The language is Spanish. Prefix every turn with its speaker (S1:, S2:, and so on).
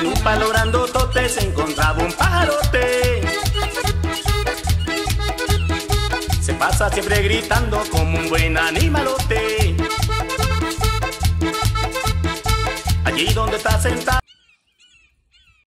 S1: un palo grandotote se encontraba un pajarote. Se pasa siempre gritando como un buen animalote. Allí donde está sentado